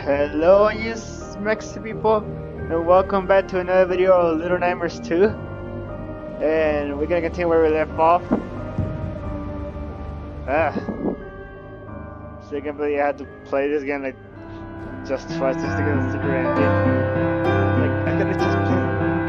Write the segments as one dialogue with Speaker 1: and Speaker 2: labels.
Speaker 1: Hello, you Mexican people, and welcome back to another video of Little Nightmares 2. And we're gonna continue where we left off. So I can't believe I had to play this game like just twice just to get a super ending. Like, I could've just played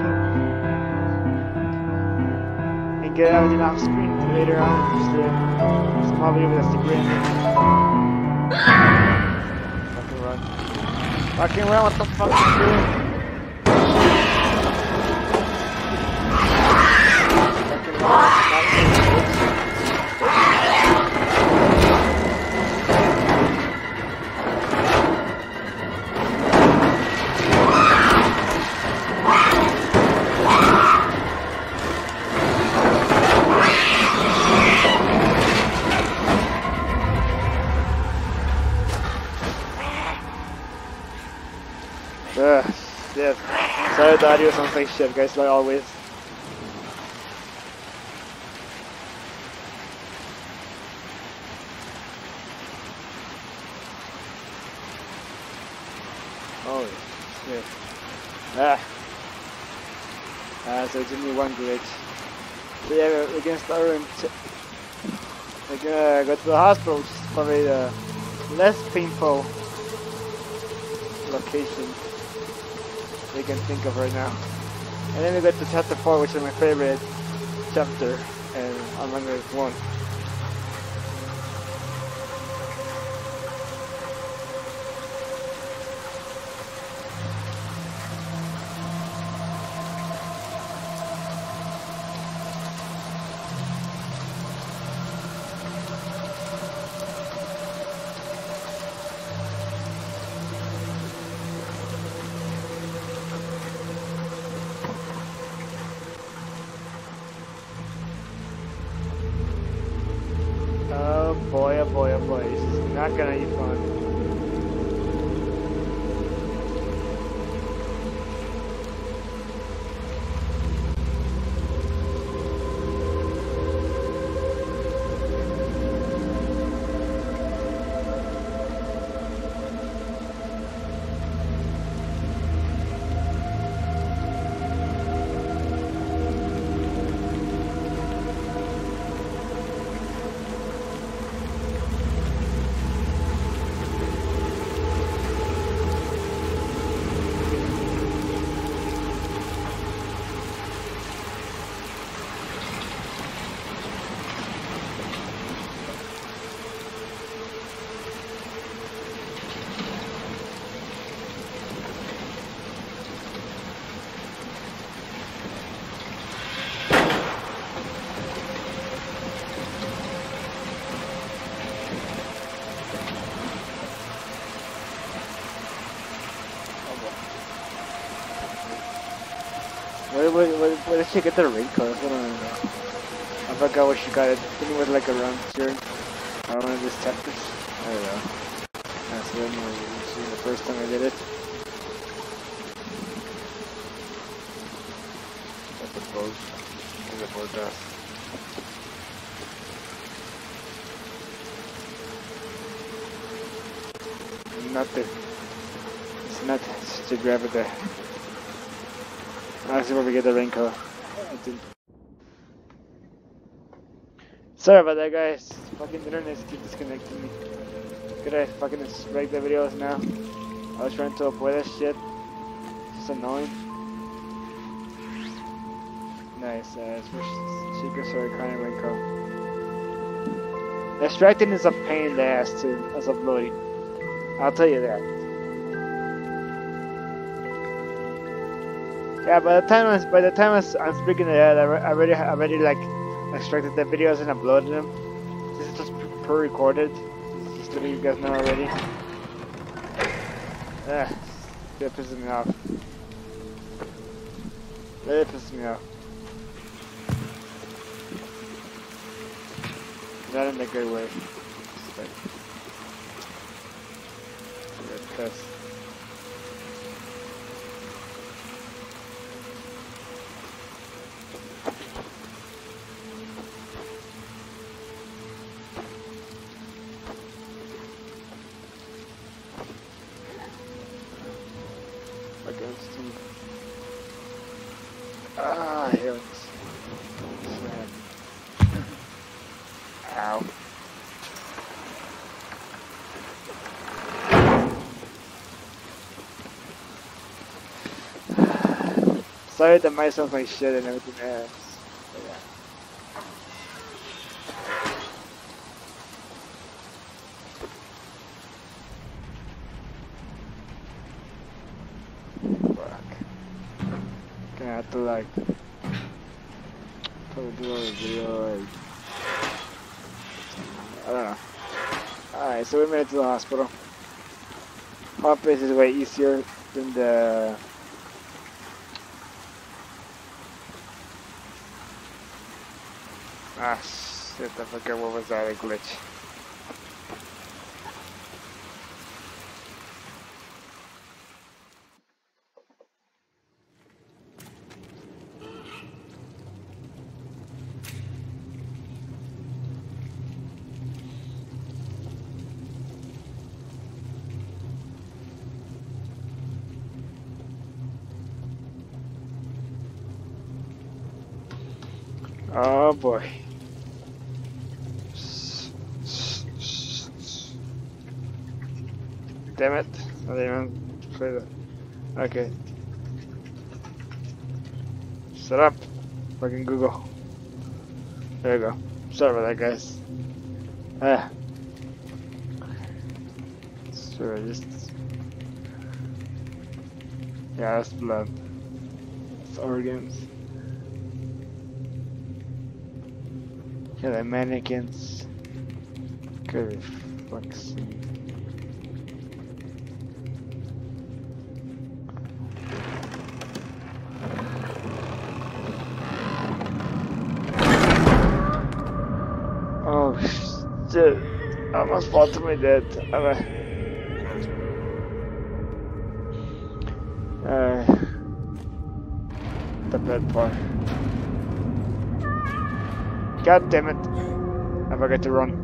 Speaker 1: and get everything off screen later on. Just a small video with a super ending. Fucking run. Fucking run, what the fuck are you doing? Fucking run. Shit. Sorry the audio sounds like shit, guys, like always. Holy shit. So it's only one glitch. So yeah, we're gonna start we're gonna go to the hospital, which is probably the less painful location they can think of right now. And then we go to chapter 4, which is my favorite chapter, and I'm on this one. Oh boy, this is not gonna be fun. Where did she get the raincoat? That's what I don't know. I forgot what she got. I think it was like around here. I don't know, these chapters. I don't know. That's when we see the first time I did it. I suppose. In the forecast. Nothing. It's not just to grab it there. I'll see where we get the raincoat. Sorry about that, guys. Fucking internet keep disconnecting me. Could I fucking break the videos now? I was trying to avoid that shit. It's just annoying. Nice, it's for Chica Story Crying Raincoat. Extracting is a pain in the ass too, as uploading. I'll tell you that. Yeah, by the time I'm speaking I already like extracted the videos and uploaded them. This is just pre-recorded. Just to let you guys know already. That pisses me off. Really pisses me off. Not in a good way. Just like, piss. Ah, heavens. Ow. Sorry that might sound like shit and everything else. But yeah. Fuck. Gonna have to like probably do a video like I don't know. Alright, so we made it to the hospital. Hot base is way easier than the ah shit, I forget what was that, a glitch. Oh boy. Damn it. I didn't even play that. Okay. Shut up. Fucking Google. There you go. Sorry about that, guys. Ah. Sure, just. Yeah, that's blood. It's organs. Yeah, the mannequins. Good fuck's sake. Oh shit. I almost fall to my death. The bad part. God damn it. I forgot to run.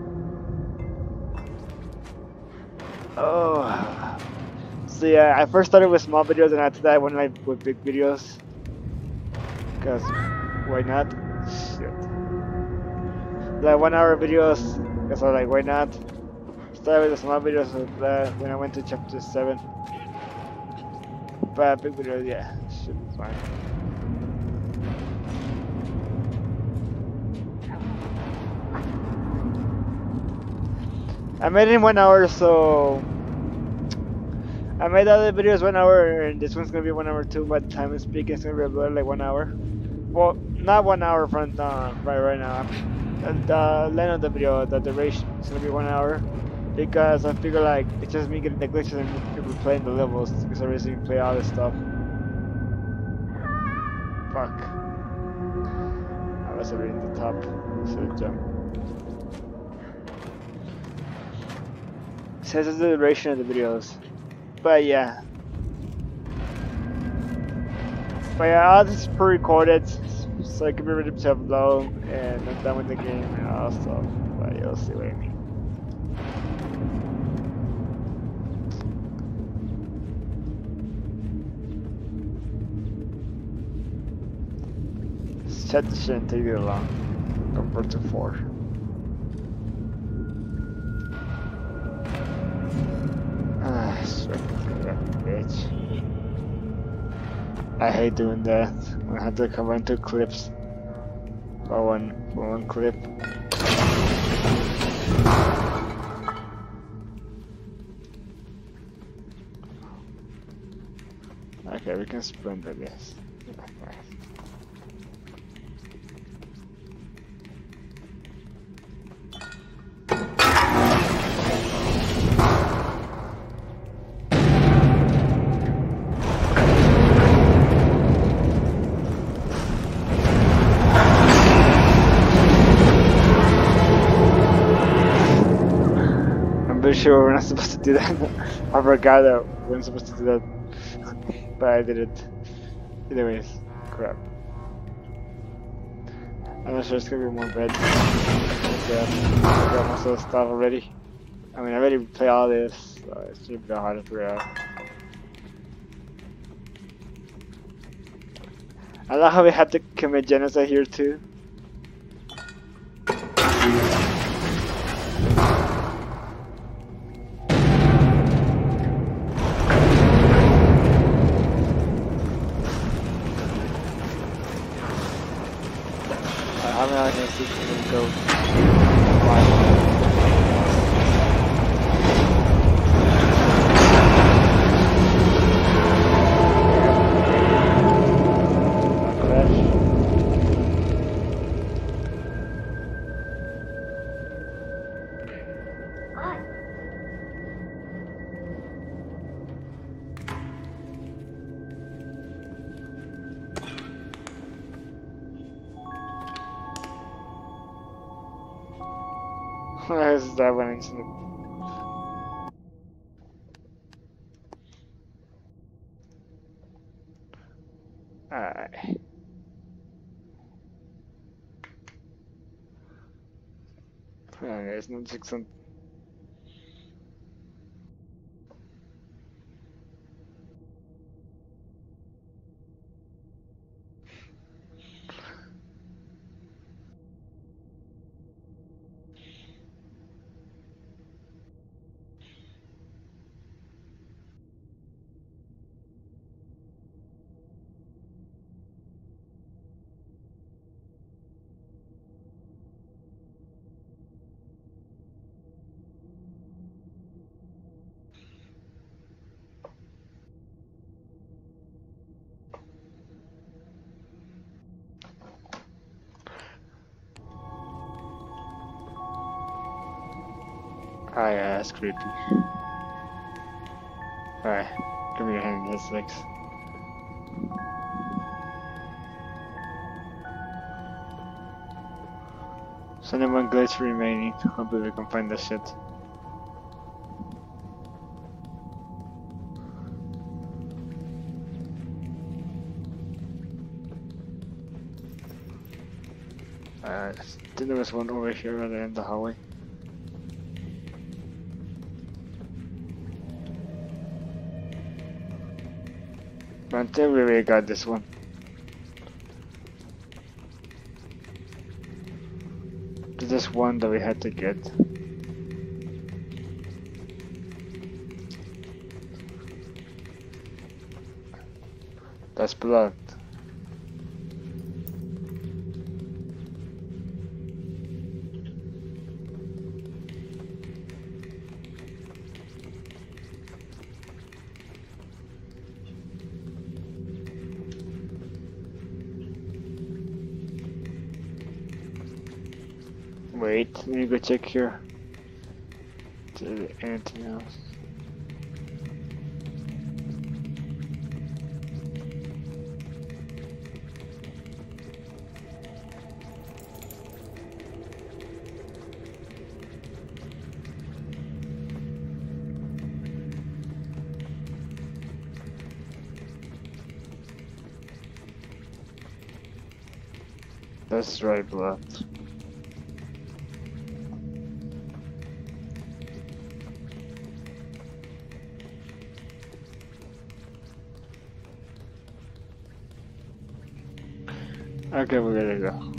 Speaker 1: Oh. So yeah, I first started with small videos and after that I went like with big videos. Cause why not? Shit. Like 1 hour videos. Cause I was like, why not? Started with the small videos when I went to chapter 7. But big videos, yeah, should be fine. I made it in 1 hour, so I made other videos 1 hour, and this one's gonna be 1 hour too. By the time I speak, it's gonna be about like 1 hour. Well, not 1 hour from right now. And the length of the video, the duration, is gonna be 1 hour, because I figure like it's just me getting the glitches and people playing the levels, because I recently play all this stuff. Fuck. I was already in the top. Should have jumped. Says it's the duration of the videos. But yeah. All this is pre-recorded, so I can be ready to upload, and I'm done with the game and all stuff. But you'll see what I mean. This chat shouldn't take you long compared to 4. Ah, shit, that bitch. I hate doing that. I have to combine 2 clips for one clip. Okay, we can sprint, I guess. Sure, we're not supposed to do that. I forgot that we weren't supposed to do that, but I did it. Anyways, crap. I'm not sure it's gonna be more bad. Yeah, I got most of the stuff already. I mean, I already play all this, so it should be hard to figure out. I love how we had to commit genocide here too. I'm not gonna see him go. Is that one incident? Alright. There's no 600. Ah, yeah, that's creepy. Alright, give me your hand, that's 6. So only one glitch remaining. Hopefully we can find this shit. I think there was one over here at the end of the hallway. But I think we already got this one. There's this one that we had to get. That's blood. Wait, let me go check here. Is there anything else? That's right, blood. Okay, we're gonna go.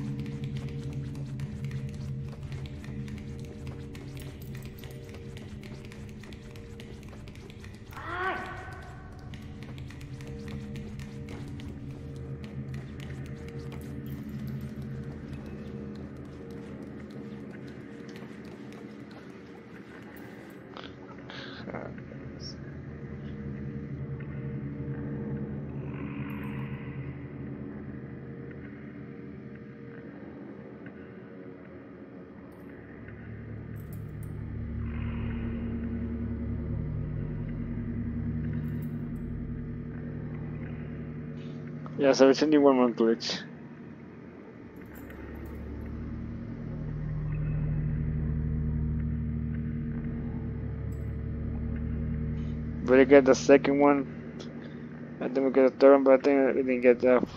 Speaker 1: Yeah, so it's only one more glitch. We get the second one, and then we get the third one, but I think we didn't get that.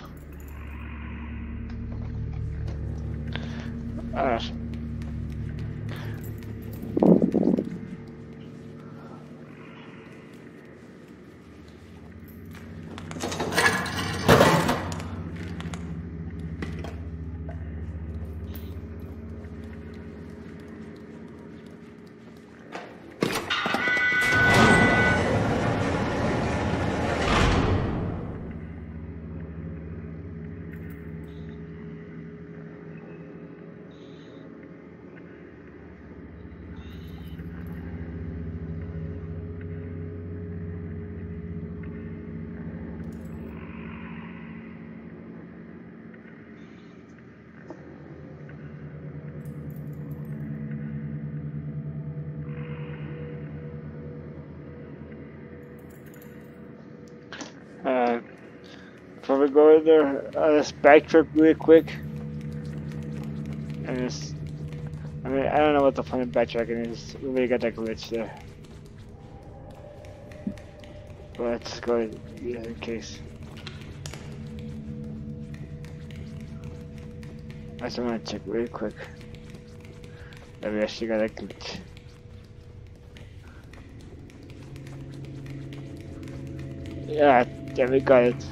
Speaker 1: Before we go in there, let's backtrack really quick. And just, I mean, I don't know what the point of backtracking is. We really got that glitch there. But let's go in case. I just want to check really quick. That we actually got a glitch. Yeah, we got it.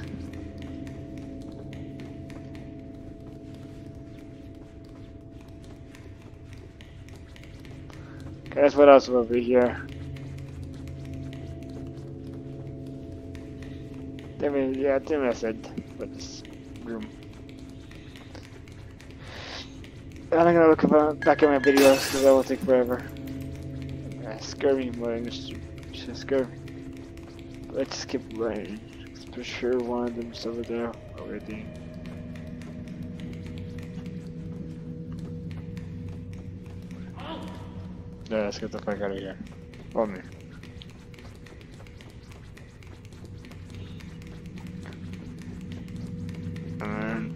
Speaker 1: Okay, that's what else will be here. I think I said for this room. I'm not gonna look back at my videos because that will take forever. Scurvy more just scurvy. Let's just keep running. For sure one of them's over there already. Yeah, let's get the fuck out of here. Follow me. And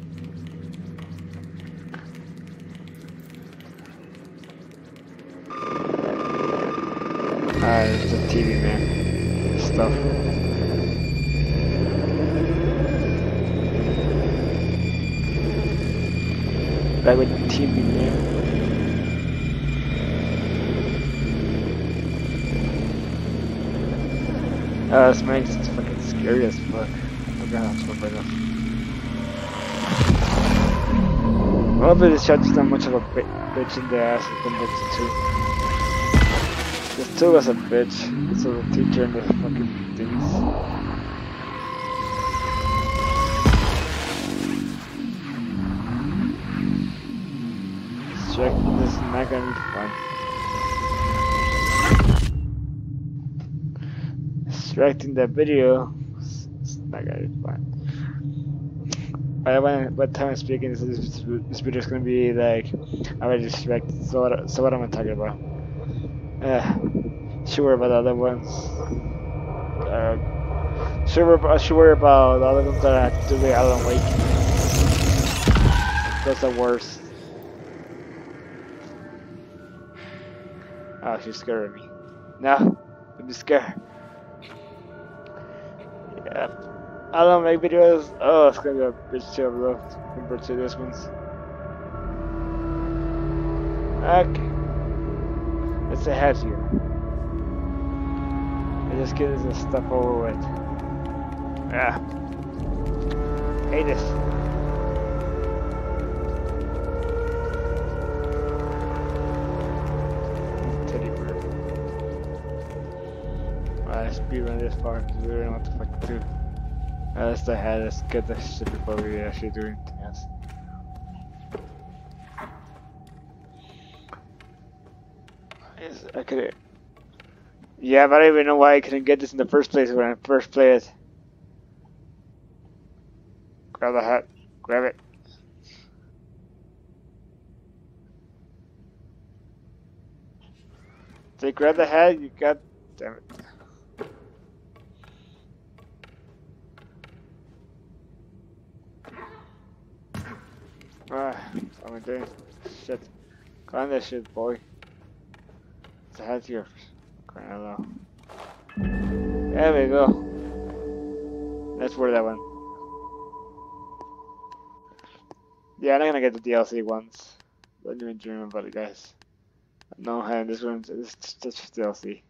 Speaker 1: it's a TV man. Stuff. Back with the TV man. This man's just fucking scary as fuck. Oh god, I'm so afraid of. Hopefully this shot's not much of a bitch in the ass compared to 2. This 2 was a bitch. This was a teacher in the fucking things. Check, this is not gonna be fun. Extracting that video, it's not gonna be fun. What time I'm speaking, this video is gonna be like already distracted. So what am I talking about? Sure about the other ones. Sure about the other ones that I have to do with Alan Wake. That's the worst. Oh, she's scaring me. No, I'm scared. Yeah. I don't make videos. Oh, it's gonna be a bitch to upload compared to this one's. Okay. Let's ahead here. I just get this stuff over with. Yeah. Hate this. Teddy bear. Alright, speedrun this part because we don't know what the fuck to do. Let's ahead, let's get this shit before we actually do anything else. Yes, I could. Yeah, but I don't even know why I couldn't get this in the first place when I first played it. Grab the hat. Grab it. Say grab the hat, you got. Damn it. What am I doing? Shit. Climb that shit, boy. It's a hat here. Crying out loud. There we go. That's where that went. Yeah, I'm not gonna get the DLC ones. Don't even dream about it, guys. No, hey, this one's just DLC.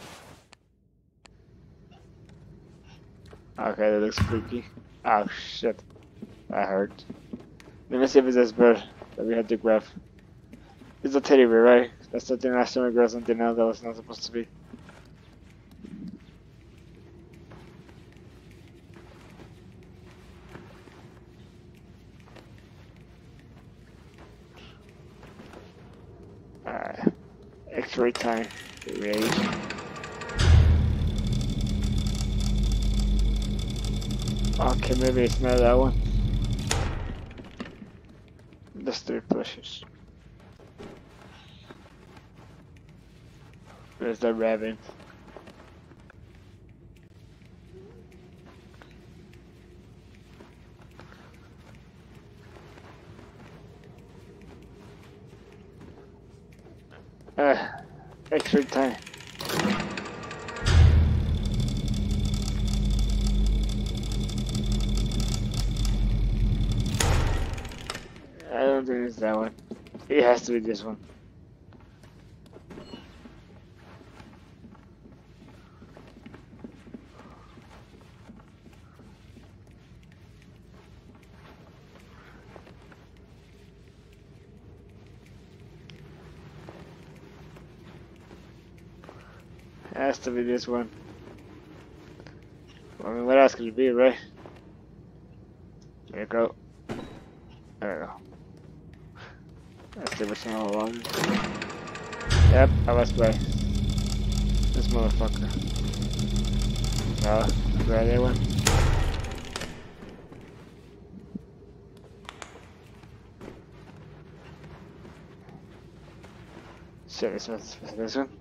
Speaker 1: Okay, that looks freaky. Oh shit. That hurt. Let me see if it's this bird that we had to grab. It's a teddy bear, right? That's the thing last time we grabbed something else that was not supposed to be. Alright. X-ray time. Ready? Okay, maybe it's not that one. Let's do pushes. There's the rabbit. extra time. I don't think it's that one. It has to be this one. Has to be this one. I mean, what else could it be, right? There you go. There you go. That's the original all along. Yep, I was right. This motherfucker. No, grab that one. Shit, this one.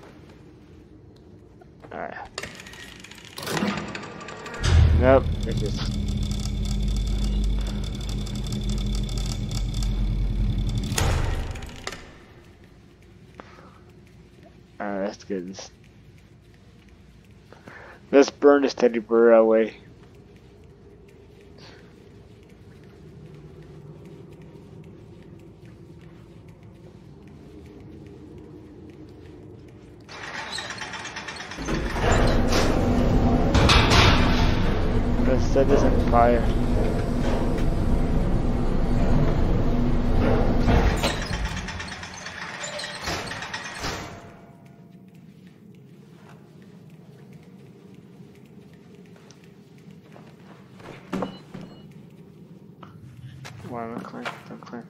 Speaker 1: Alright. Nope, it's just. Alright, let's get this. Let's burn this teddy bear away. Let's set this on fire. Why don't climb? Don't climb.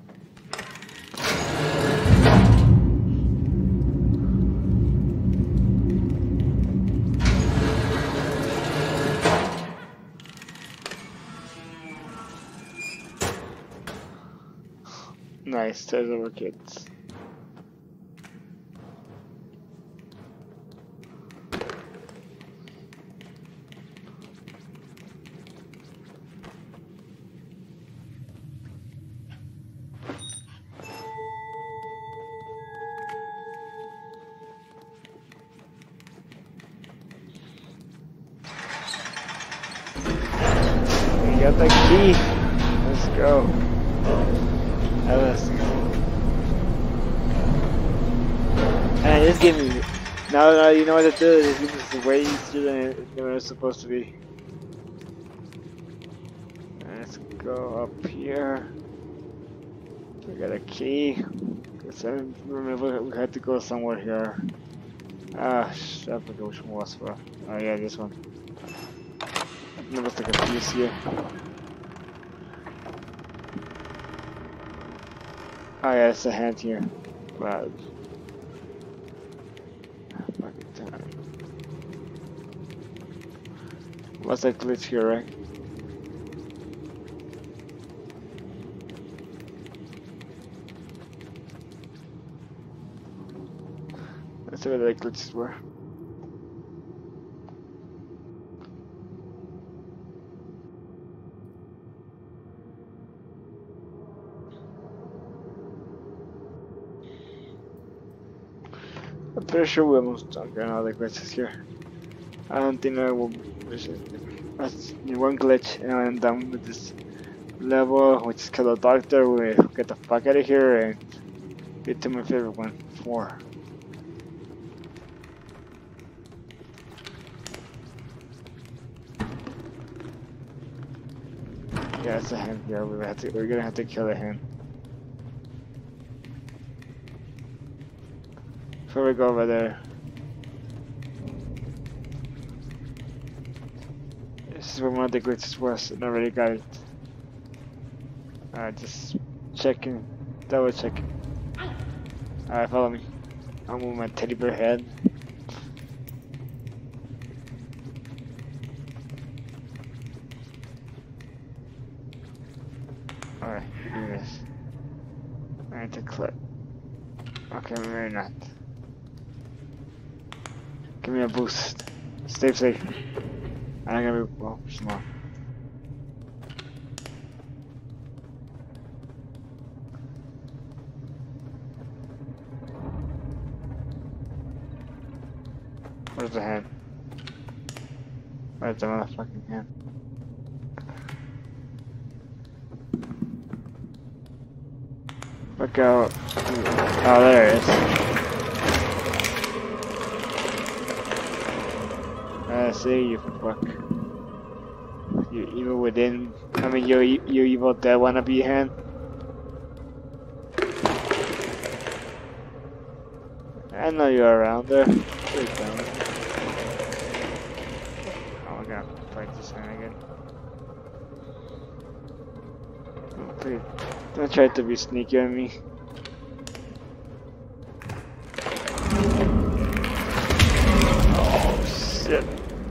Speaker 1: Nice, there's our kids. We got the key. Let's go. And this game is now you know what to do. This game is way easier than it's supposed to be. Let's go up here. We got a key. Cause I remember we had to go somewhere here. Ah, shit, I forgot which one was for. Oh yeah, this one. I was like a piece here. Oh yeah, it's a hand here. Wow. What's that glitch here, right? Let's see what the glitches were. I'm pretty sure we almost done getting all the glitches here. I don't think I will. That's one glitch, and I'm done with this level, which is called the Doctor. We get the fuck out of here and get to my favorite one, 4. Yeah, it's a hand here. We're gonna have to kill a hand. Before we go over there. This is where one of the glitches was, and I already got it. Just checking, double checking. Alright, follow me. I'll move my teddy bear head. Alright, do this. I need to click. Okay, maybe not. Give me a boost. Stay safe. I'm gonna be small. Where's the hand? Where's the motherfucking hand? Look out. Oh, there it is. I see you, fuck. You evil within. I mean, you evil dead wannabe hand. I know you're around there. Please don't. Oh, we're gonna fight this hand again. Please, don't try to be sneaky on me. Oh, shit.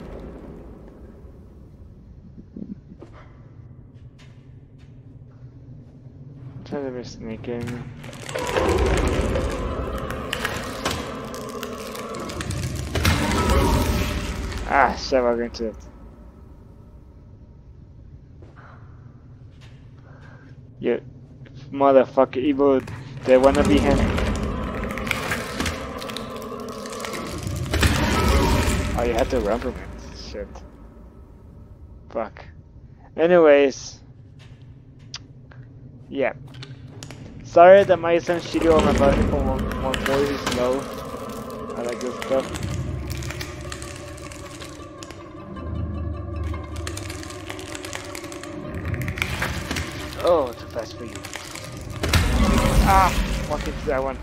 Speaker 1: Try to be sneaky on me. Ah, shit, we're going to it. You motherfucker, evil, they wanna be him. Oh, you had to run from it. Shit. Fuck. Anyways. Yeah. Sorry that my son shitty on my body for 140 slow. I like this stuff. Oh, too fast for you. Ah! Walk into that one.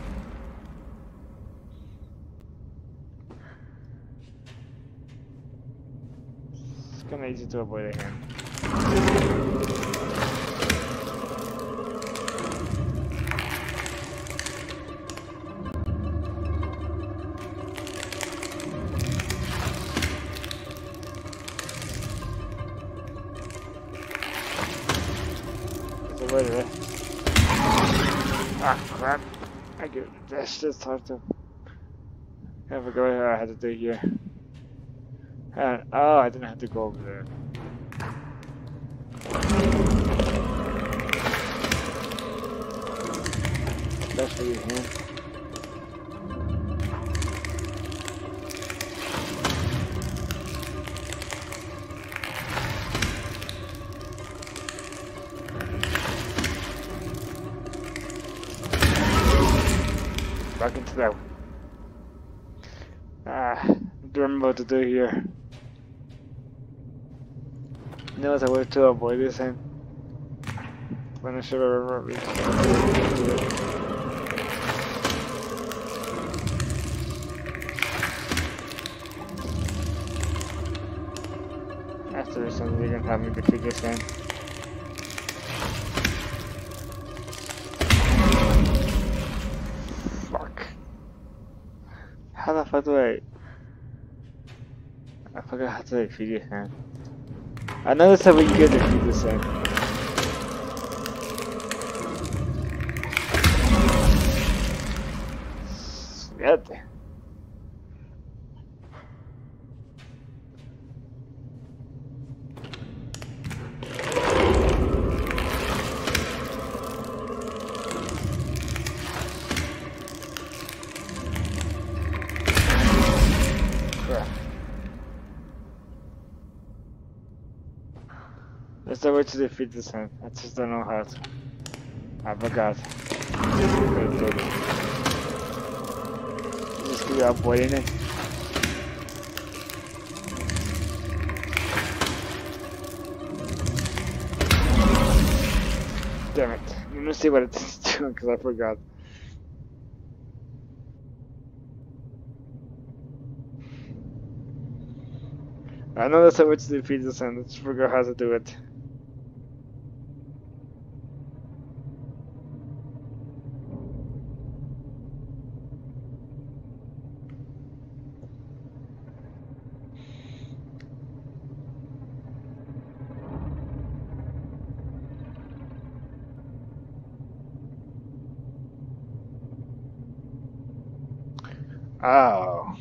Speaker 1: It's kinda easy to avoid a hand. Avoid it. Ah, crap. I get this. Just hard to. I forgot what I had to do here. Oh, I didn't have to go over there. That's for you, hand. Back into that one. Ah, I don't remember what to do here. There was a way to avoid this hand. When I should have remembered. After this one, you can have me defeat this hand. How the fuck do I forgot how to defeat this hand. I know that's how you get to defeat this hand. Shit. There's no way to defeat this hand. I just don't know how to. I forgot. Just keep avoiding it. Damn it. Let me see what it's doing because I forgot. I know that's how to defeat this hand. I just forgot how to do it. Oh.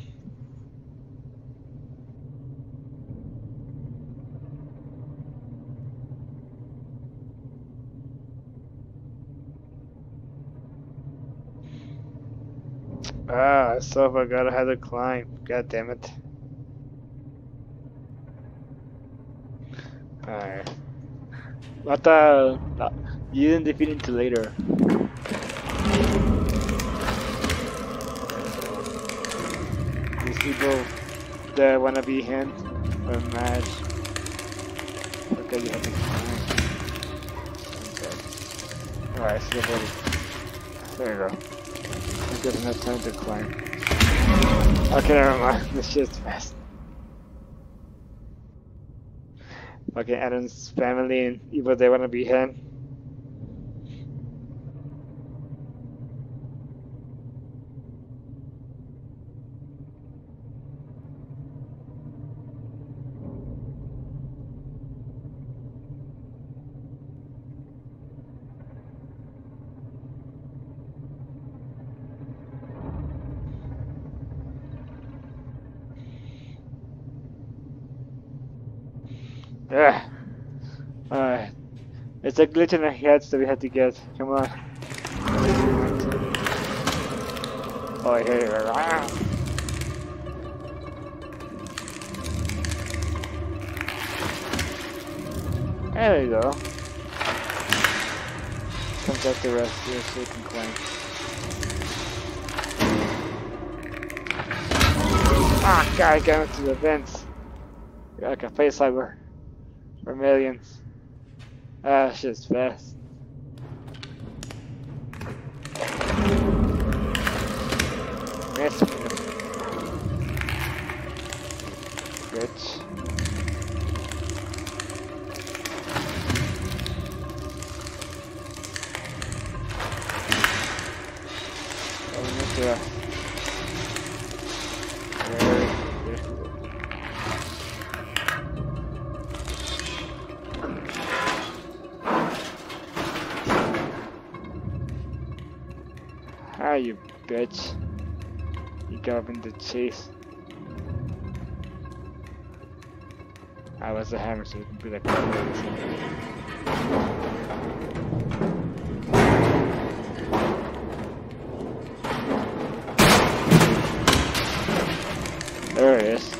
Speaker 1: Ah, so I forgot how to climb. God damn it. Alright. I thought you didn't defeat him till later. These people that wanna be him or match. Okay, you have to climb. Okay. Alright, so buddy. There you go. I got enough time to climb. Okay, never mind. This shit's fast. Okay, Adam's family and evil they wanna be him. Yeah. Alright. It's a glitch in our heads that we had to get. Come on. Oh, here you are. Ah. There you go. Comes out the rest here so you can climb. Ah, God, I got into the vents. Like a face hugger. For millions. Ah, shit's fast. Miss me. Bitch. Oh, look at that. Ah, you bitch. You got up in the chase. I was a hammer, so you can be like there it is.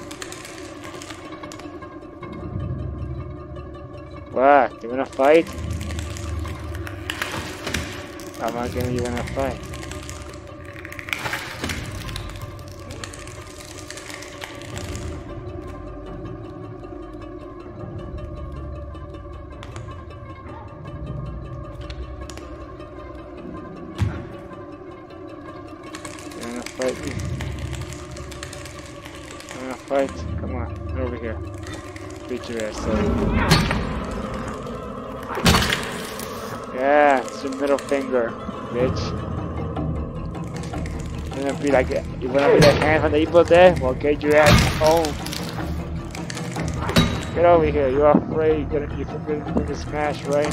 Speaker 1: What? You wanna fight? I'm not gonna you wanna fight. Fight me. I'm gonna fight. Come on, get over here. Beat your ass up. Yeah, it's your middle finger, bitch. You wanna be like you wanna be the hand from the evil dead? Well, get your ass home. Get over here. You're afraid. You're gonna smash, right?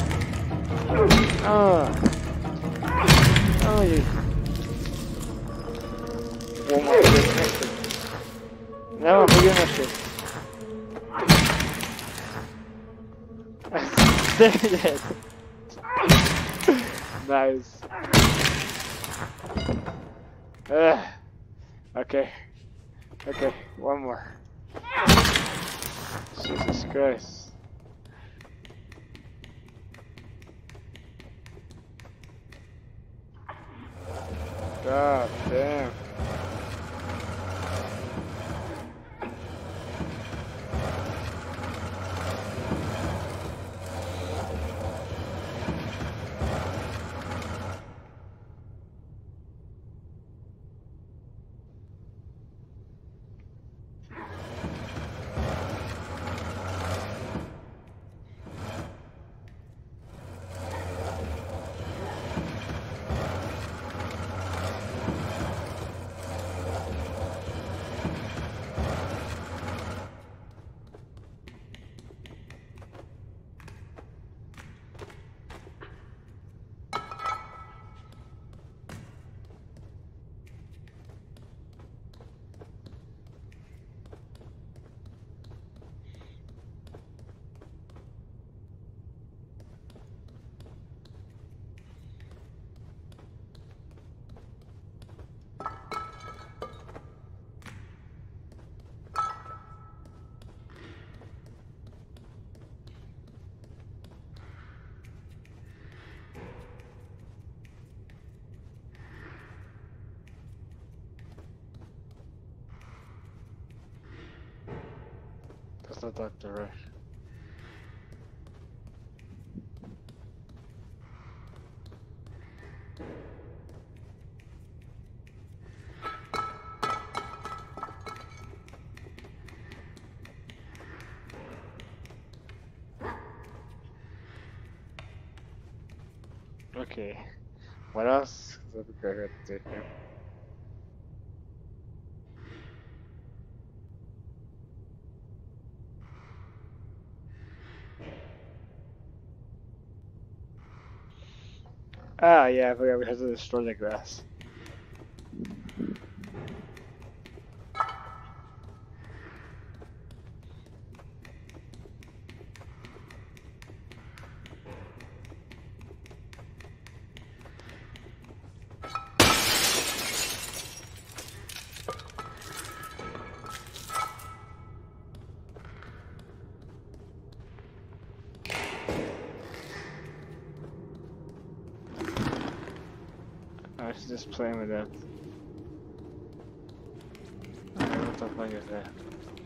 Speaker 1: Oh, you. Oh my goodness. No, I'm doing that shit. Nice. Okay. Okay, one more. Jesus Christ. God damn. the doctor, right? Okay. What else? Let me go ahead and take him. Ah, yeah, I forgot we had to destroy the grass. I was just playing with that. What the fuck is that?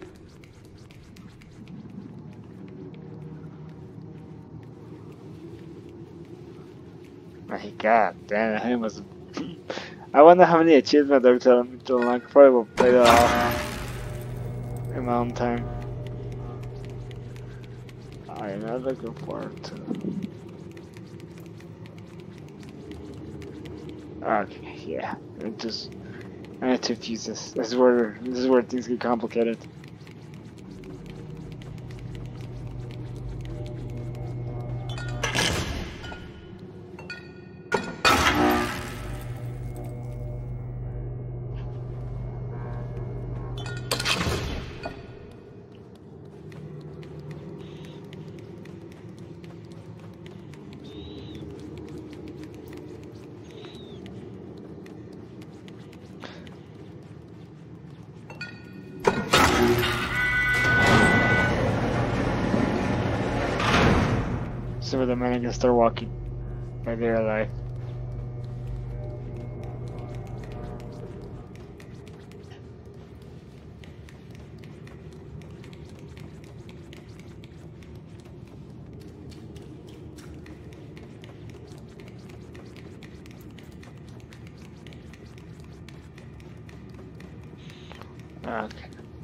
Speaker 1: My god, damn, I must. I wonder how many achievements they're telling me to unlock. Probably will play that off in my own time. I'm not looking forward to. Okay, yeah. I need to fuse this. This is where things get complicated. So the man can start walking by their life. Okay.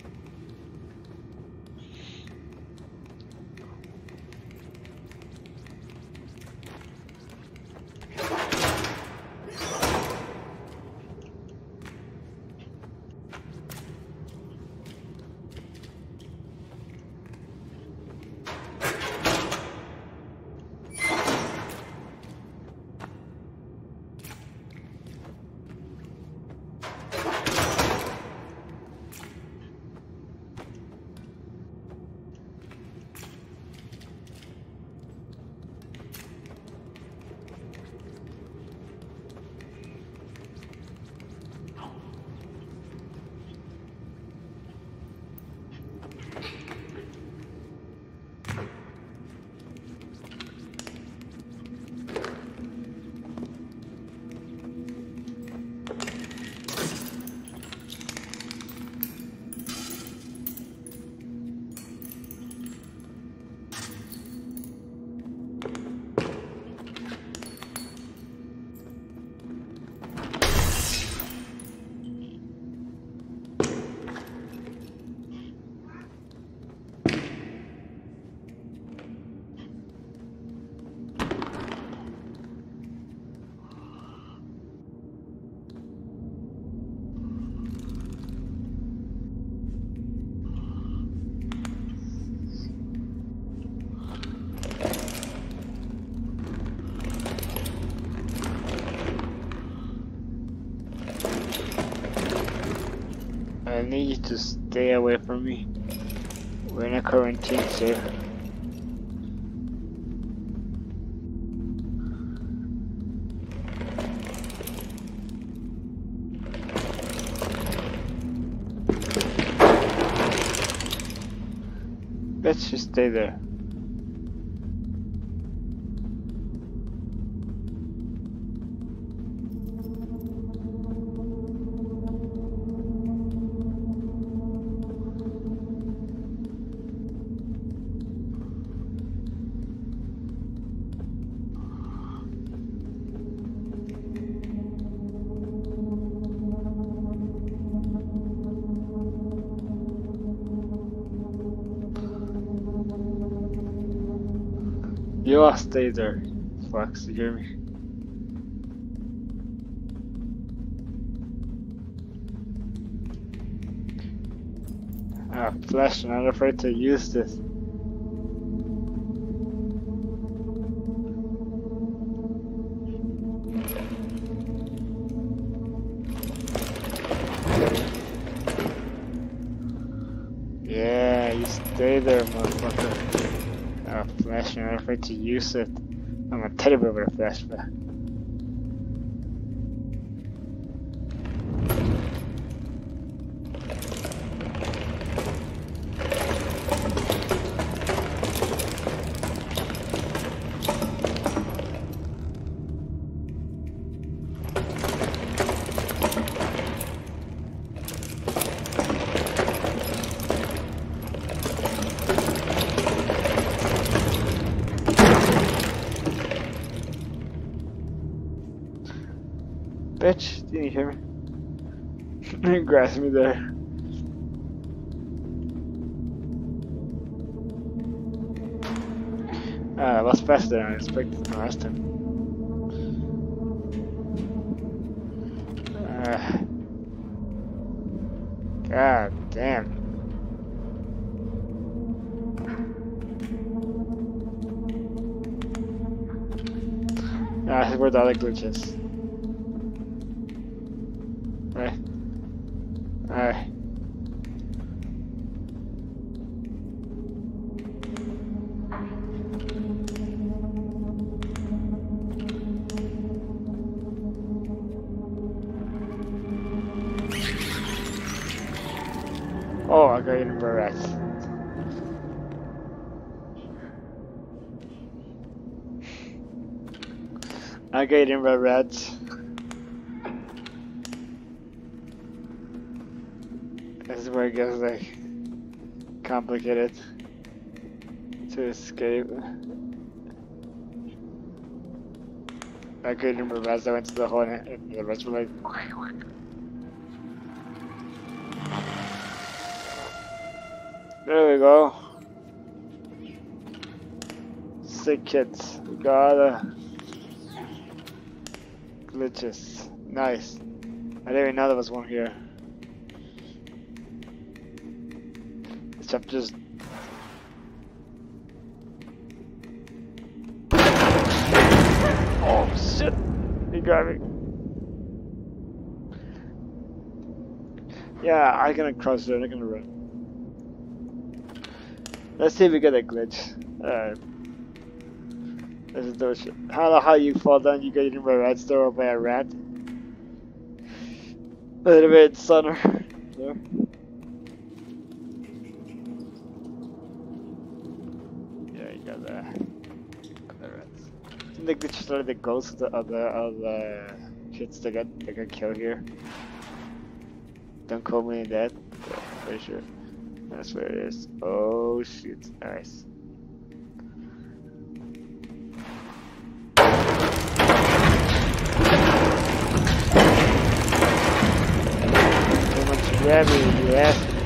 Speaker 1: I need you to stay away from me. We're in a quarantine, sir. Let's just stay there. You all stay there, Fox, you hear me? Ah, flash, I'm not afraid to use this. Yeah, you stay there, motherfucker. Ah, flash, I'm not afraid to use it. I'm gonna tell you about a flashback. Bitch, didn't you hear me? You grasped me there. I was faster than I expected the last time. God damn. Where the other glitches. Right. Alright. Oh, I got even more rats. I got even more rats. This is where it gets like complicated to escape. I couldn't remember as I went to the hole and the rest were like. There we go. Sick kids. We got glitches. Nice. I didn't even know there was one here. Except just. Oh shit! He got me. Yeah, I'm gonna cross it. I'm gonna run. Let's see if we get a glitch. Alright. This is the shit. How you fall down, you get in by a rat store by a rat. A little bit sunner. There. Yeah, you got the rats. I think they just let the ghosts of the kids that got killed here. Don't call me that. Yeah, pretty sure. That's where it is. Oh shit, nice. So much gravity, you ask me.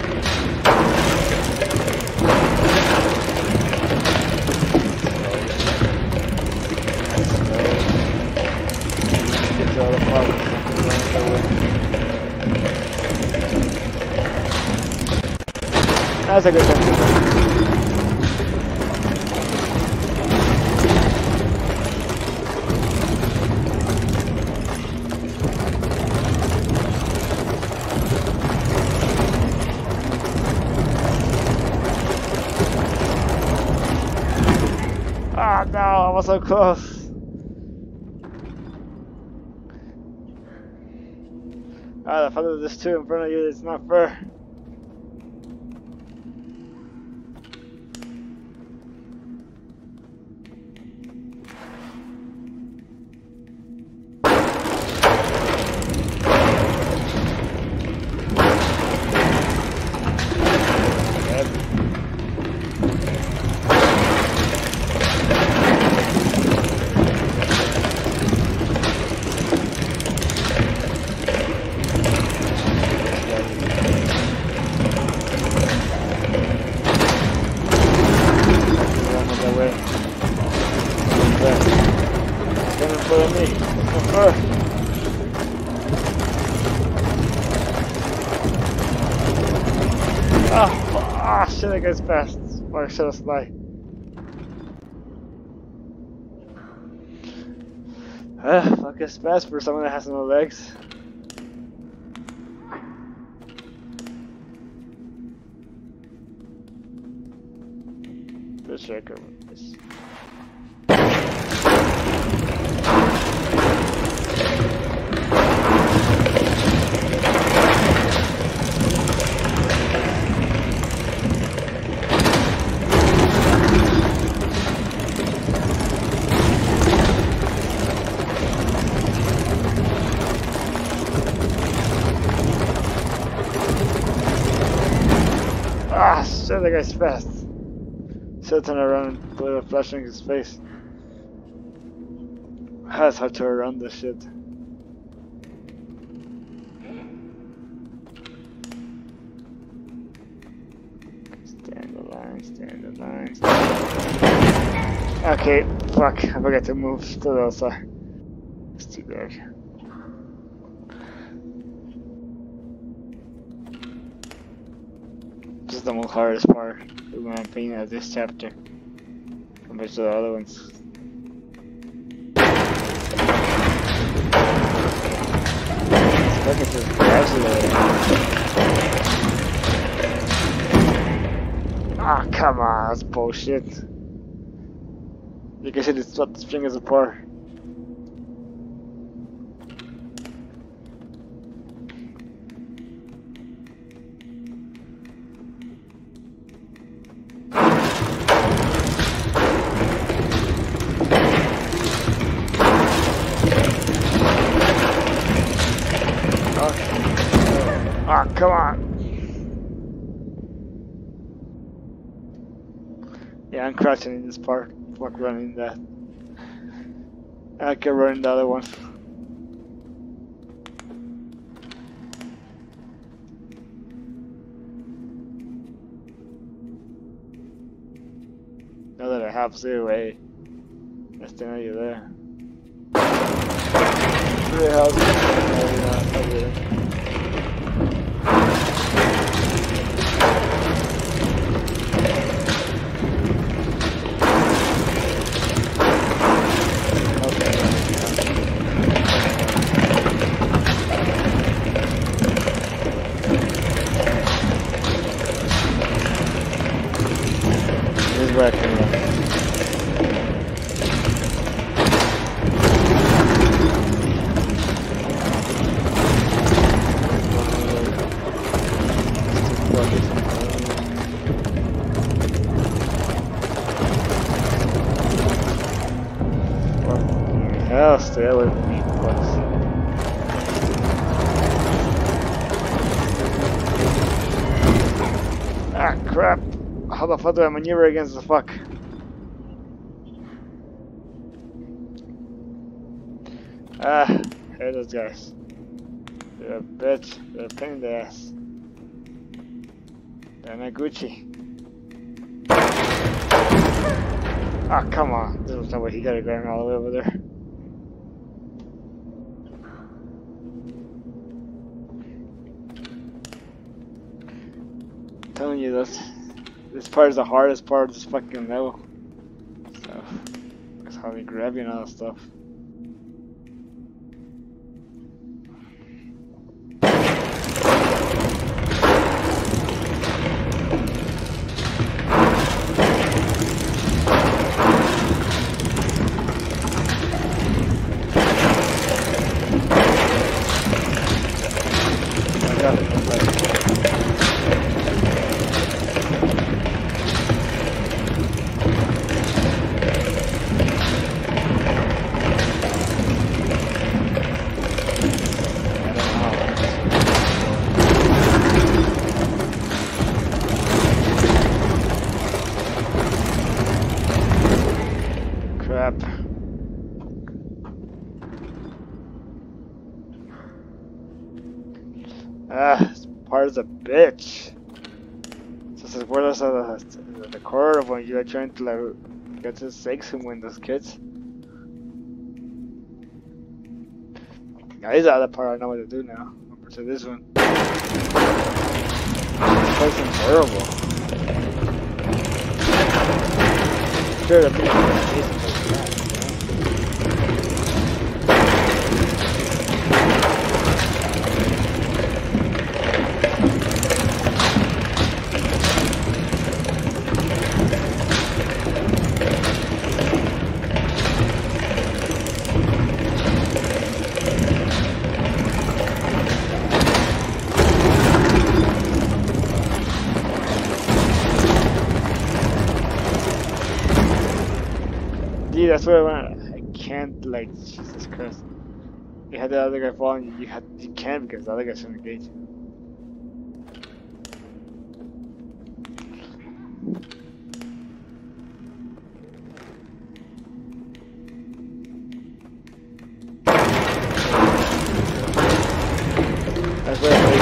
Speaker 1: It's all about that's a good one. Ah, no, I was so close. Ah, the fact that there's two in front of you, it's not fair. Oh, shit, that guy's fast. Why should I fly? Fuck is fast for someone that has no legs. The shaker is. Ah, shit, that guy's fast. Should turn around and put a flash in his face. That's hard to run this shit. Stand the line, stand the line, stand the line. Okay, fuck, I forgot to move to the other side. It's too big. This is the most hardest part, in my opinion, of this chapter compared to the other ones. It's fucking just gradually. Ah, oh, come on, that's bullshit. You can see this what the string is apart. Ah, oh, come on. Yeah, I'm crouching in this part. Fuck running that. I can run the other one. Now that I have 0A, I still know you're there. 3 houses. No, you're not. Oh, yeah. Where I can run. Hell, stay away from me, please. Ah, crap. How the fuck do I maneuver against the fuck? Ah, here those guys. They're a bitch. They're a pain in the ass. They're not Gucci. Ah, come on. There's no way he got it going all the way over there. I'm telling you this part is the hardest part of this fucking level. So, that's how they grab you and all that stuff. I got it. This part is a bitch. This is where there's the core of when you're trying to like get to stakes and win those kids. Now, this is the other part I know what to do now. Over to this one. place is horrible. Sure, the beach is amazing. Dude, that's what I want. I can't, like, Jesus Christ. You had the other guy fall and you can't because the other guy's gonna engage. That's why I play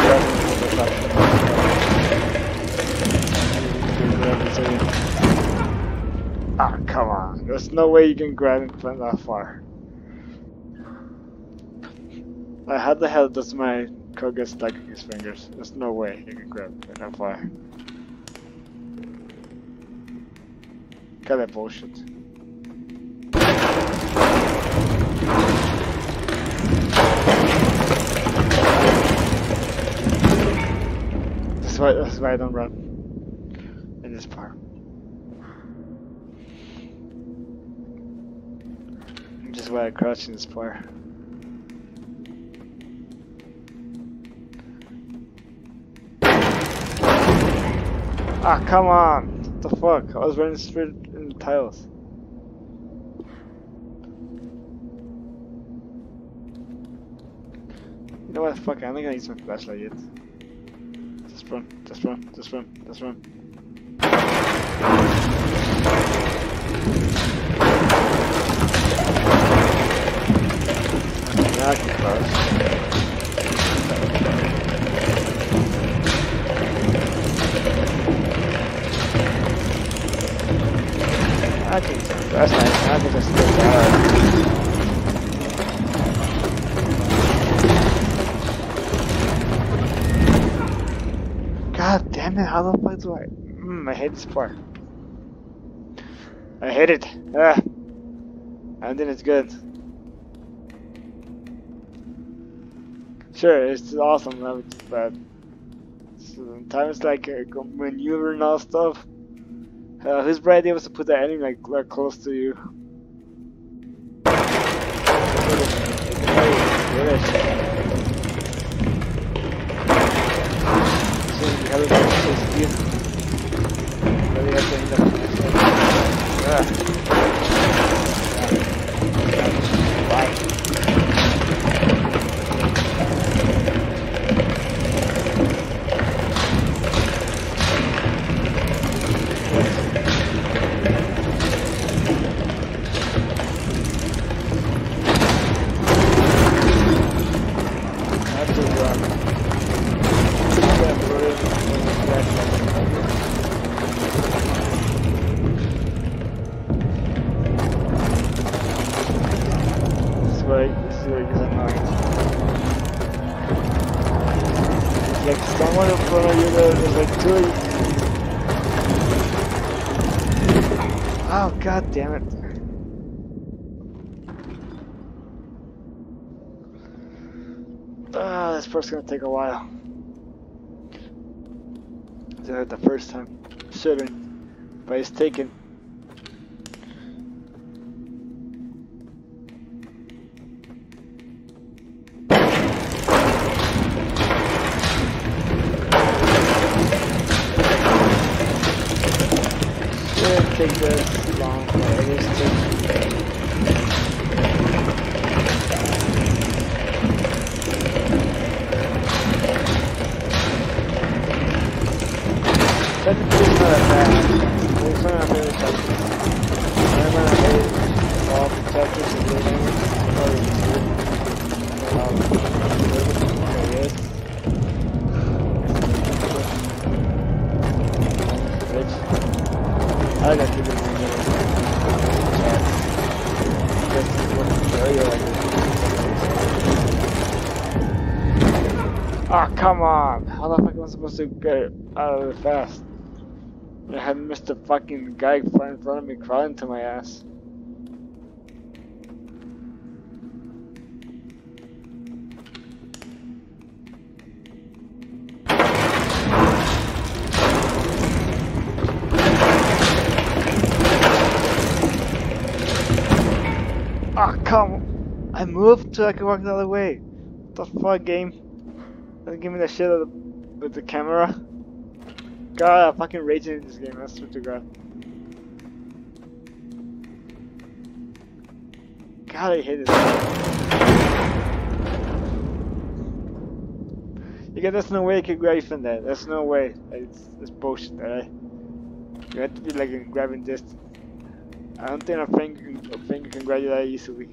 Speaker 1: Ah, come on. There's no way you can grab him from that far. Like, how the hell does my code get stuck in his fingers? There's no way you can grab him that far. Got that bullshit. That's why I don't run in this part. Just why I crouch in this part. Ah, come on! What the fuck? I was running straight in the tiles. You know what? Fuck, I'm not gonna use my flashlight yet. Just run, just run, just run, just run. Now I can crouch. That's nice. I can just get that. God damn it, how the fuck do I... I hate this part. I hate it. Ah. And then it's good. Sure, it's awesome, but sometimes like maneuver and all stuff. Whose bright idea was to put that enemy like close to you? Like someone in front of you there's like two. Oh god damn it. This part's gonna take a while. I did it the first time. Shouldn't. But it's taken. Take this long, but it is taking. Technically, it's not that bad. It's not really tough. I'm gonna hit all the touches and living. I got to do this. Oh, come on! How the fuck am I I'm supposed to get out of it fast? I had missed the fucking guy in front of me crawling to my ass. Oh, come! I moved so I could walk the other way. What the fuck, game? Don't give me that shit with the camera. God, I'm fucking raging in this game, I swear to God. God, I hate this game. Yeah, there's no way I can grab you from that. There's no way. It's bullshit, alright? You have to be like in grabbing distance. I don't think a finger can grab you that easily.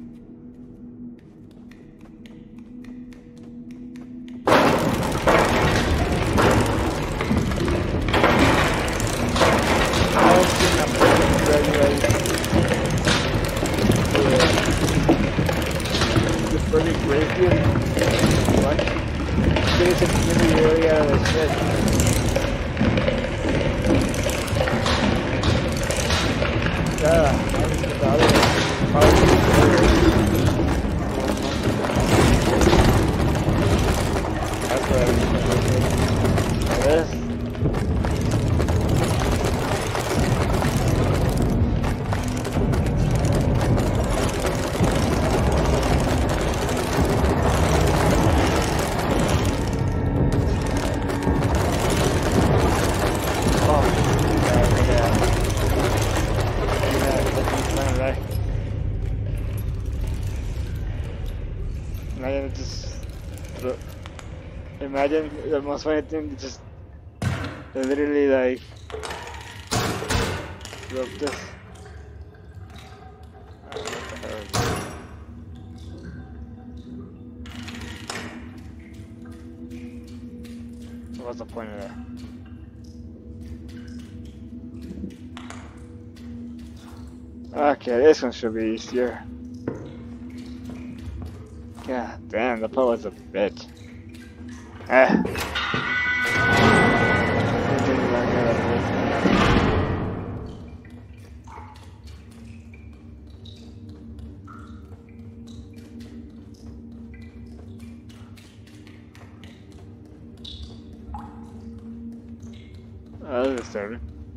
Speaker 1: Pretty crazy. What? There's a community area of shit. Yeah, that's what I was thinking. Imagine the most funny thing, just literally like drop this. What's the point of that? Okay, this one should be easier. God damn, the part was a bitch. This is starting.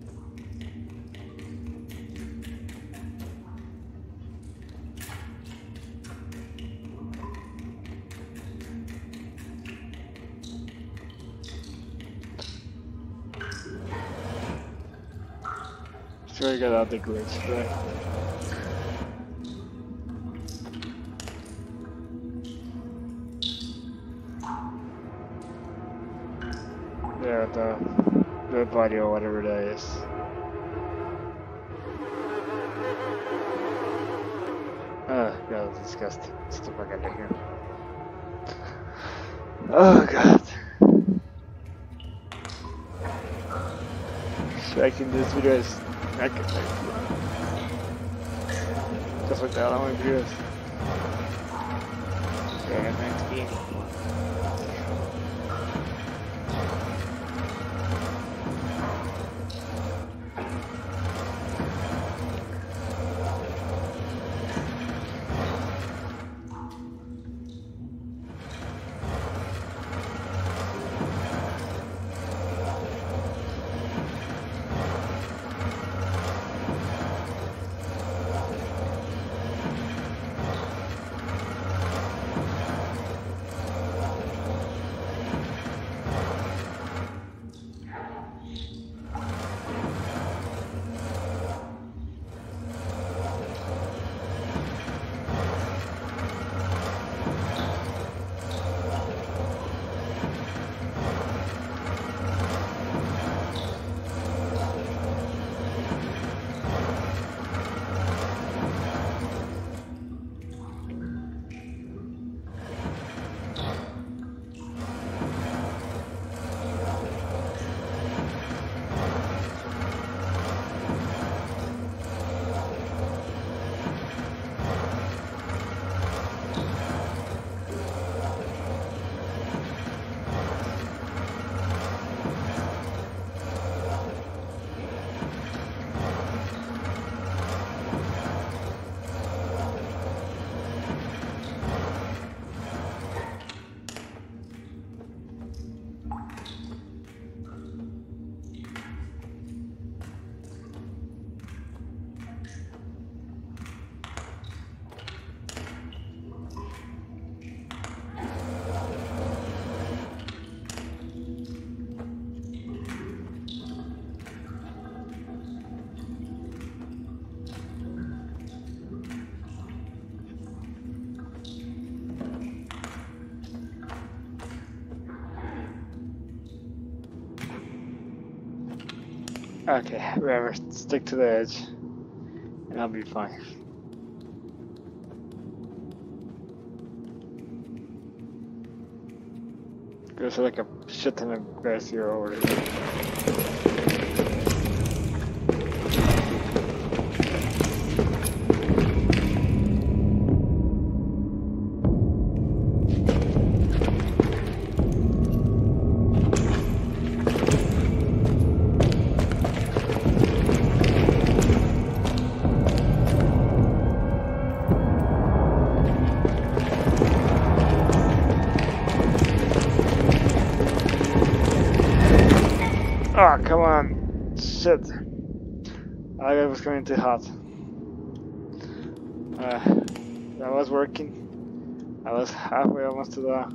Speaker 1: Sure, I got out the glitch, right? Yeah, the body or whatever that is. Oh god, that's disgusting. Get the fuck out of here. Oh god. Striking this video is just like that, I want to do this. Yeah, 19. Okay, whatever. Stick to the edge, and I'll be fine. There's like a shit ton of guys here over here. Oh, come on. Shit. I was going too hot. That was working. I was halfway almost to the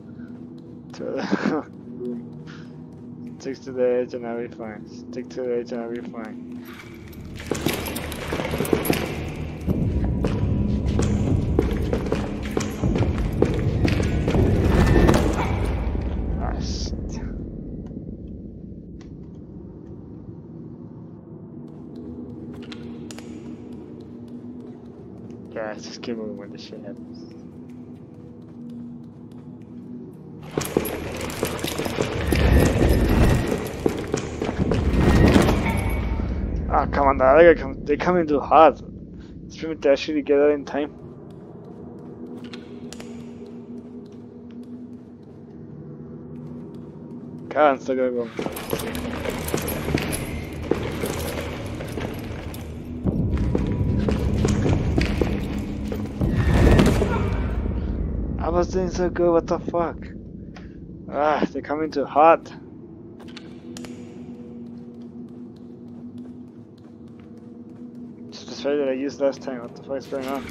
Speaker 1: room. Stick to the edge and I'll be fine. Stick to the edge and I'll be fine. Yeah, just keep moving when this shit happens. Ah, come on, they come in too hard. It's for me to actually get out in time. God, I'm still gonna go. I was doing so good, what the fuck? Ah, they're coming too hot. It's the spray that I used last time, what the fuck is going on?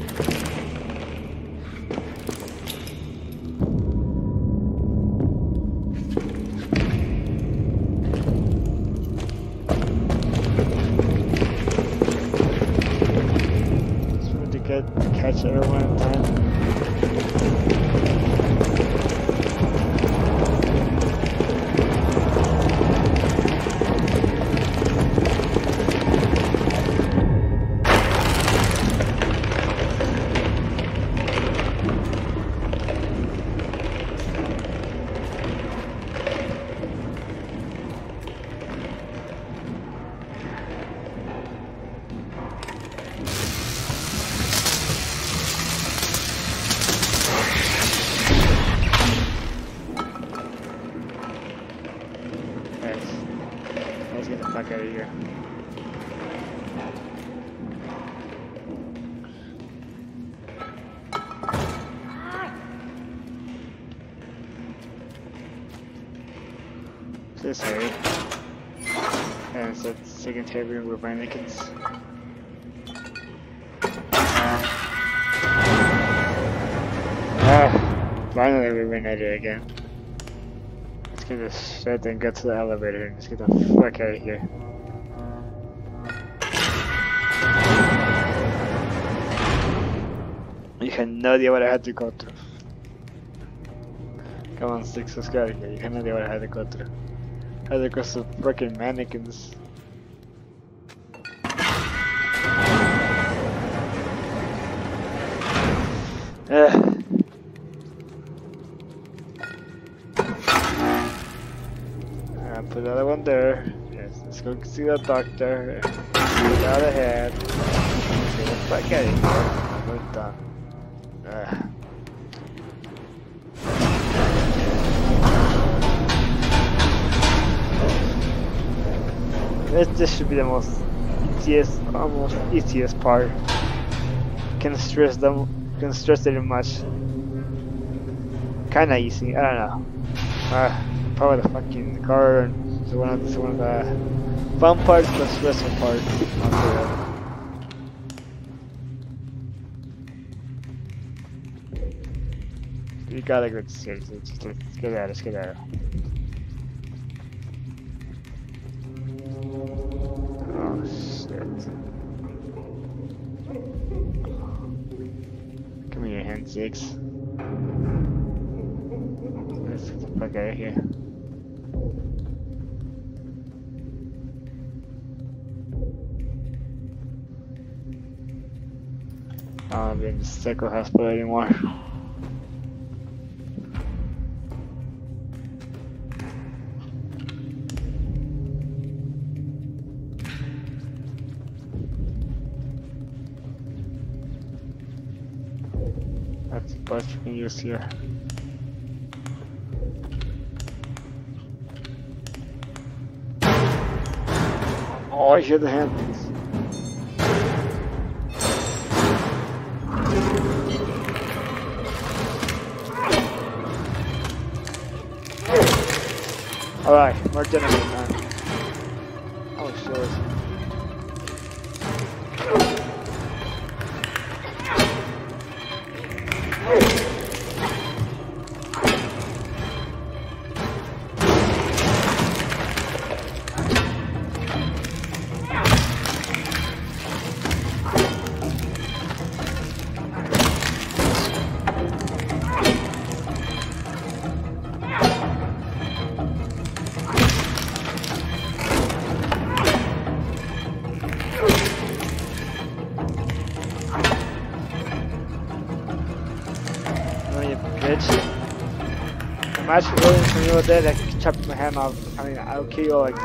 Speaker 1: Just wanted to catch everyone in time. Let's get the fuck out of here. This way. And it's a second table with mannequins. Finally we ran at it again. Let's get this shit and get to the elevator and just get the fuck out of here. You had no idea what I had to go through. Come on, Six, let's get out of here. You had no idea what I had to go through. I had to go through freaking mannequins. Put another one there. Yes, let's go see the doctor. Get out ahead. Get the fuck out of here. We're done. This should be the most almost easiest part. Can't stress it much. Kinda easy. I don't know. Probably the fucking car and one of the fun parts, the stressful part. You gotta go to seriously. Just let's get out. Let's get out. Oh shit! Come here, hand Six. Let's get the fuck out of here. I don't want to be in the Psycho Hospital anymore. That's the bus you can use here. Oh, I hear the handles. Alright, more dynamite, man. Oh, shit. I'm actually willing for you dead, I can chop my hand off. I mean, I'll kill you like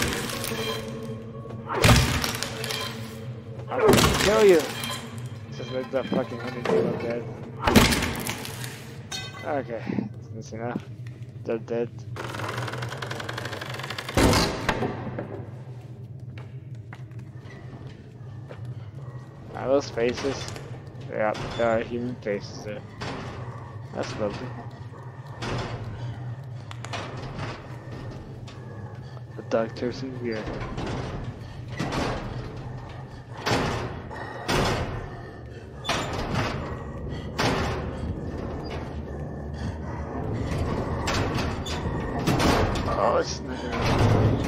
Speaker 1: I'll kill you! Just like that fucking 100 kilo dead. Okay, that's enough. They're dead. Are those faces? Yeah, there are human faces there. That's lovely. The doctor's in here. Oh, it's not gonna...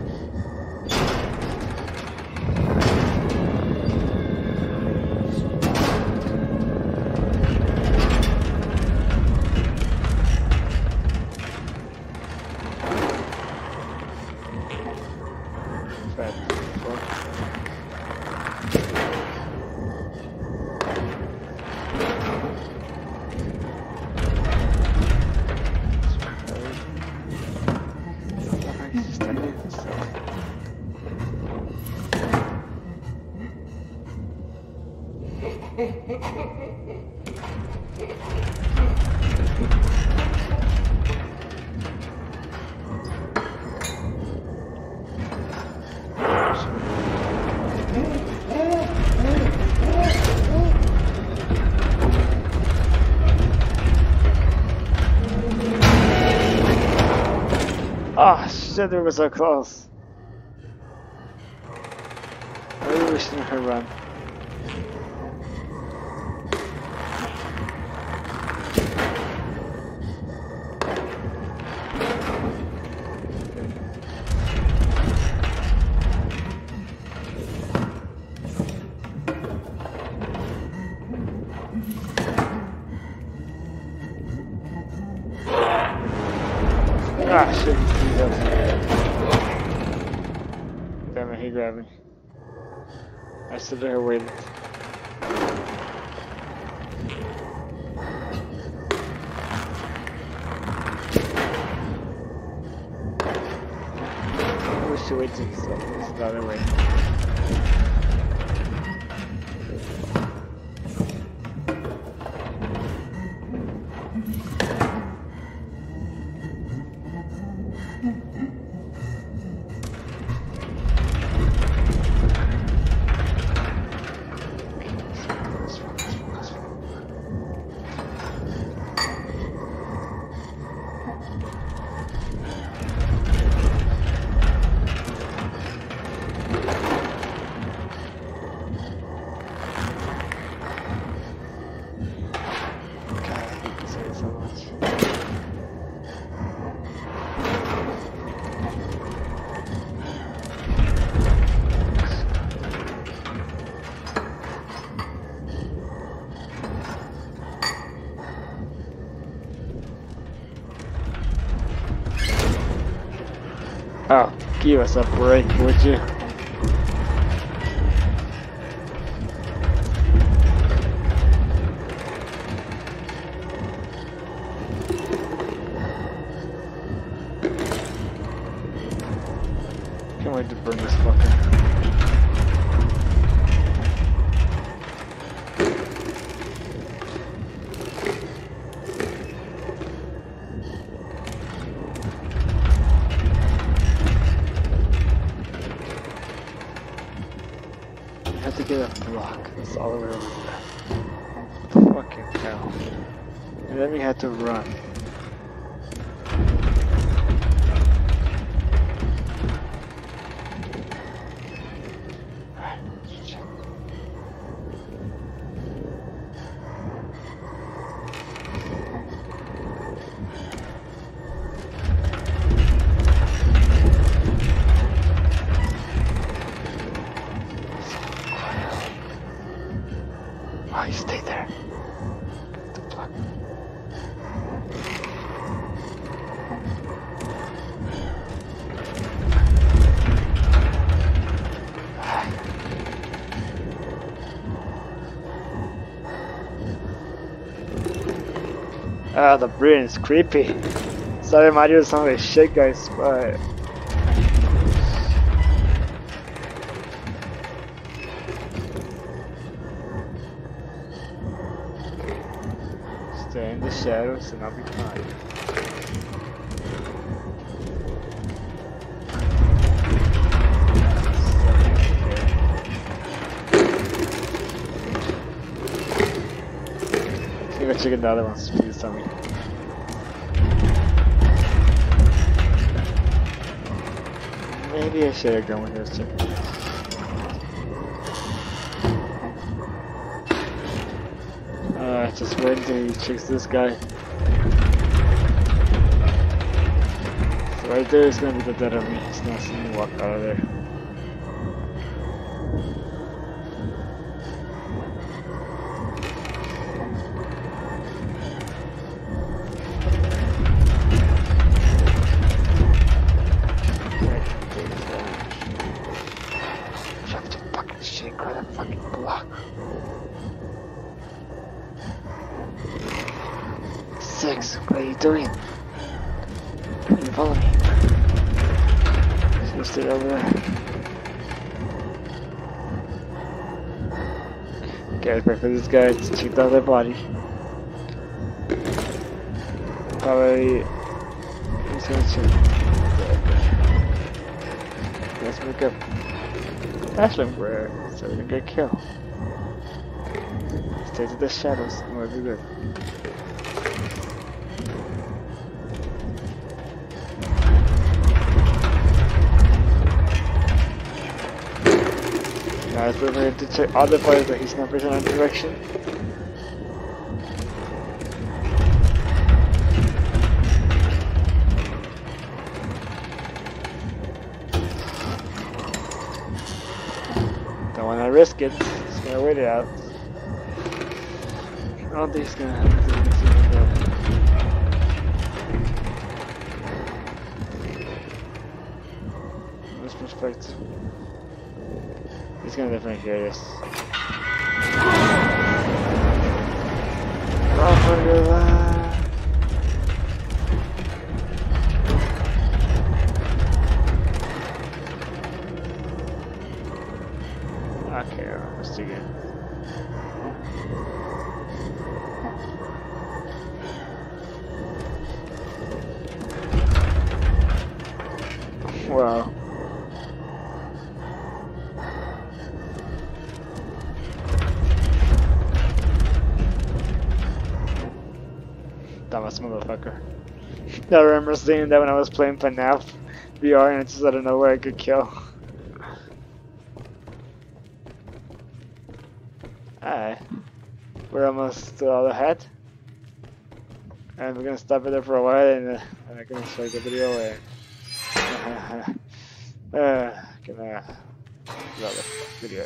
Speaker 1: Oh shit, we were so close. Maybe we shouldn't have run. Ah shit, he does. Damn it, he grabbed me. I stood there waiting. I wish to wait till it's the other way. Oh, give us a break, would you? Can't wait to burn this fucker. I have to get a block. That's all the way over there. Fucking hell. And then we had to run. Oh, you stay there. Get the block. Ah, the brain is creepy. Sorry, Mario, sound like shit, guys, but stay in the shadows and I'll be fine. Go check in the other ones, please tell me. Maybe I should have gone with those chickens. Just wait until he checks this guy. So right there is gonna be the dead of me. He's gonna see me walk out of there. Shit, grab that fucking block. 6, what are you doing? You follow me. Just gonna stay over there. Okay, let's wait for this guy to check out their body. Probably he's gonna check. Let's make up. That's where so we can get killed. Stay to the shadows and we'll be good. Now let's wait for him to check all the fires that he's not pushing in direction. Don't wanna risk it, just gonna wait it out. I don't think he's gonna have to do this. Let's respect. He's gonna definitely hear this. Okay, let's do it. Wow. Dumbass motherfucker. I remember seeing that when I was playing FNAF VR and it's just out of nowhere I could kill. Alright. We're almost to the other head. And we're gonna stop it there for a while and I'm gonna show the video away. Gonna love the video.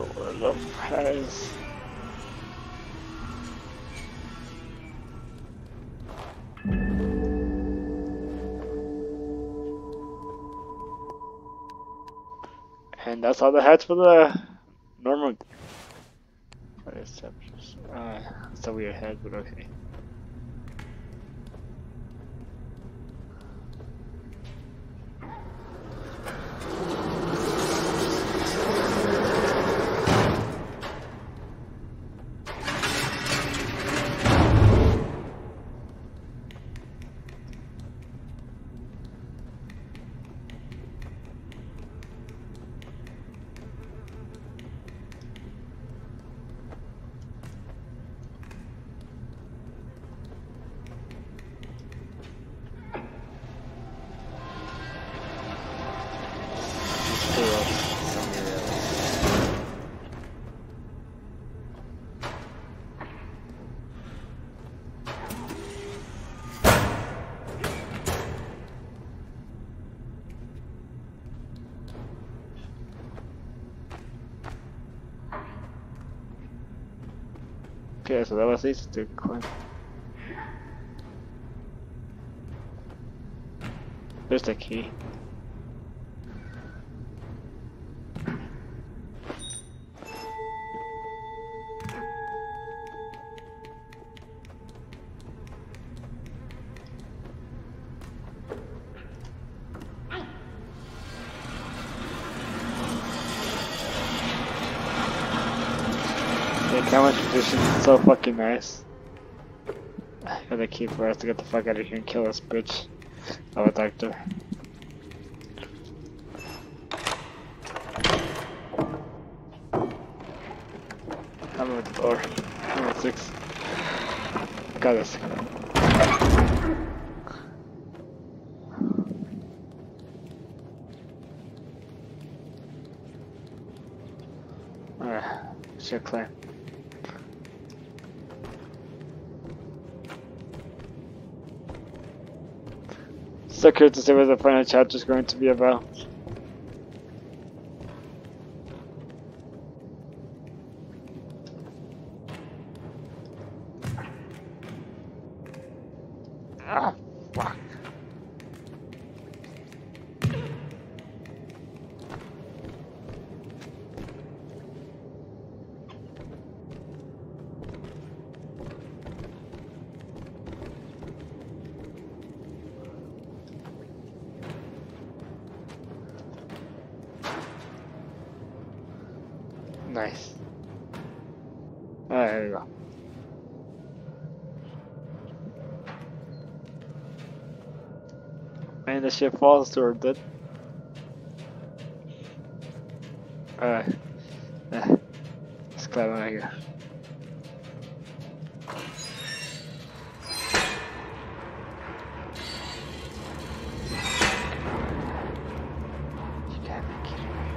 Speaker 1: where the prize. And that's all the hats for the normal. What is that? It's a weird head, but okay. Okay, so that was easy to climb. There's the key. The camera tradition is so fucking nice. I gotta keep for us to get the fuck out of here and kill this bitch of a doctor. I'm at the door. I'm at 6. Got this. Alright, should clear. So curious to see what the final chapter is going to be about. Ah, fuck. Nice. Alright, there we go. And the ship falls to her dead. Alright. Let's climb out of here. You can't be kidding me.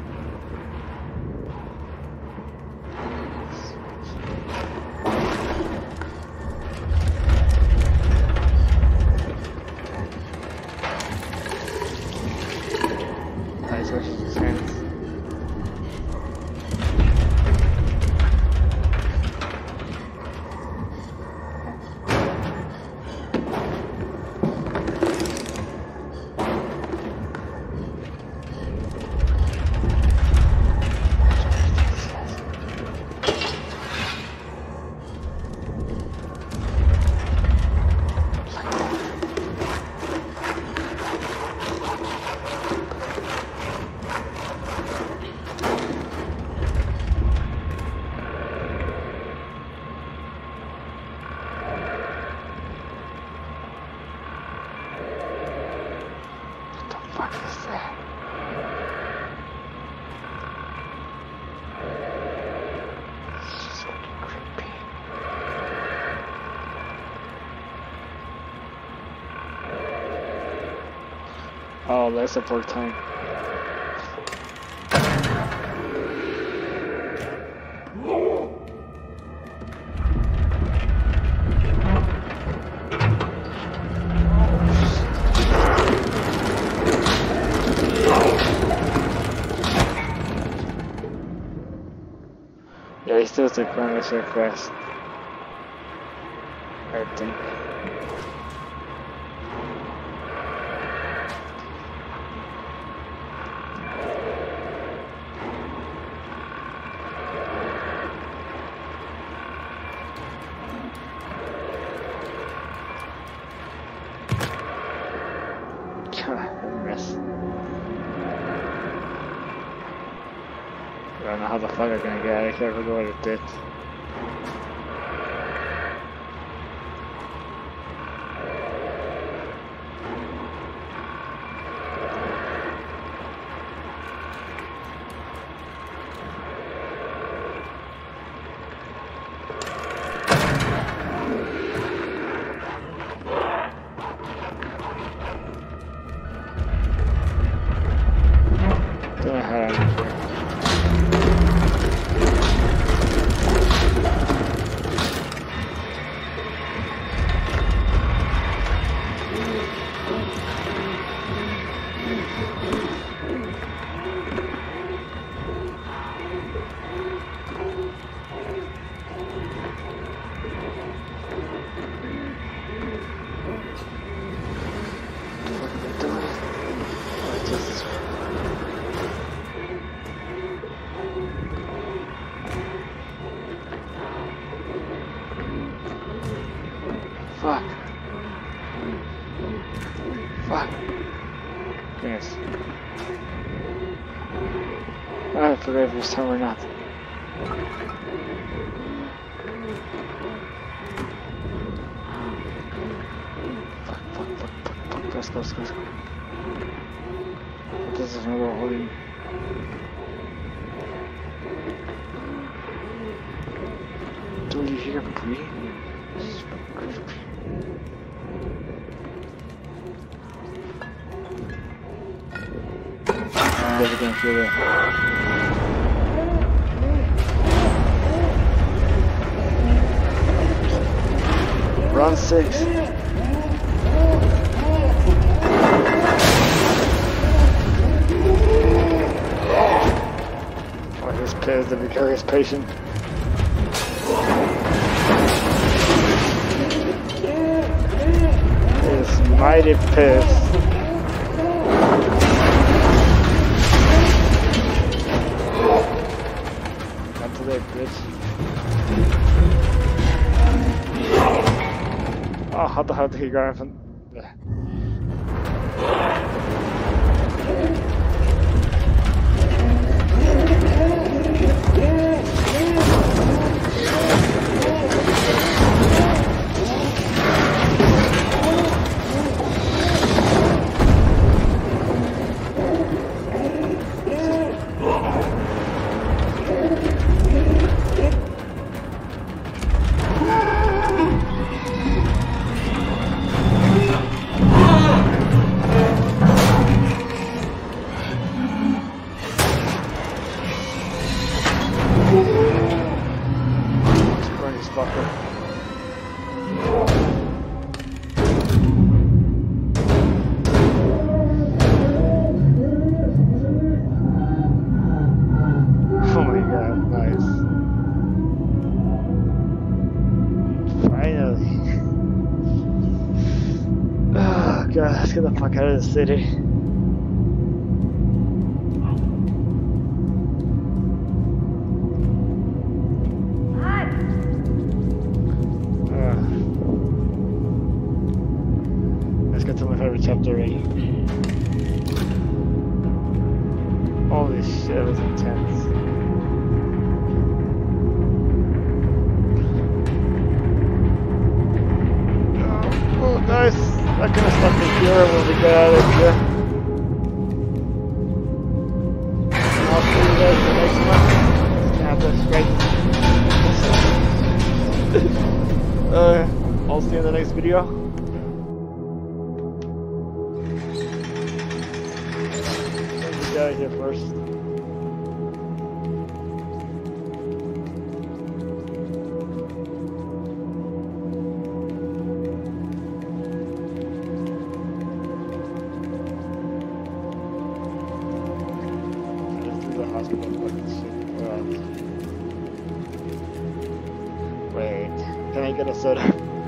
Speaker 1: Oh, that's a poor time. still took one so fast. I think. I don't know how the fuck I'm gonna get out of here if I go out of it. Don't know how I'm here. Fuck. Fuck. Yes. I forgot if it was time or not. Fuck. Let's go. This is another holding. Do you hear breathing? I'm never gonna feel that. Round 6. Oh, he's pissed, the vicarious patient. He's mighty pissed. Bitch. Oh, how the hell did he go from there? God, let's get the fuck out of the city. Let's get to my favorite chapter 8. Holy shit, it was intense. Oh, nice. I'm gonna stop the cure when we get out of here. I'll see you guys in the next one. Yeah, that's great. I'll see you in the next video. Let's get out of here first. Hospital, but it's get a soda.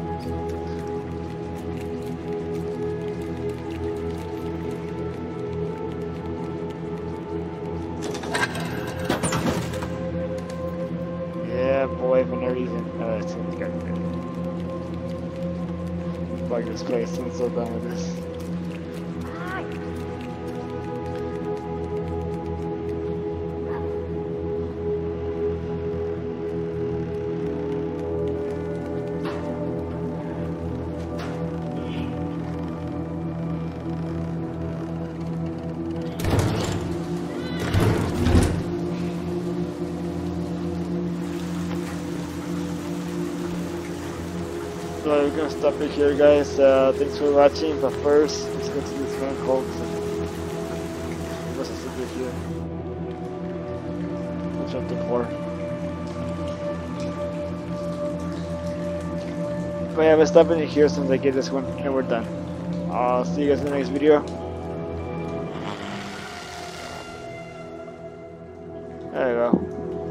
Speaker 1: Yeah, boy, for no reason. It's gonna get good. Fuck this place, I'm so done with this. So we're gonna stop it here, guys. Thanks for watching, but first, let's go to this one called what's this over here? Chapter 4. But yeah, we're stopping it here since I get this one, and we're done. I'll see you guys in the next video. There you go.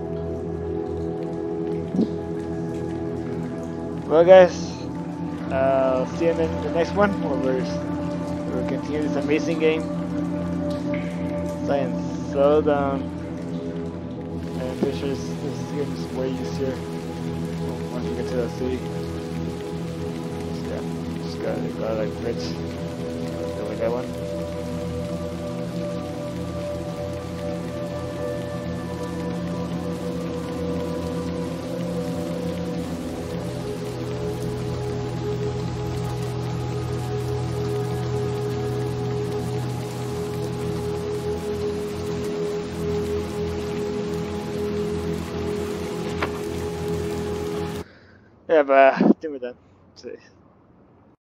Speaker 1: Well, guys, see you in the next one, where we'll continue this amazing game. Science so down, and pretty sure this game is way easier once you get to the city. Just gotta like bridge, like that one. Yeah, but I think we're done.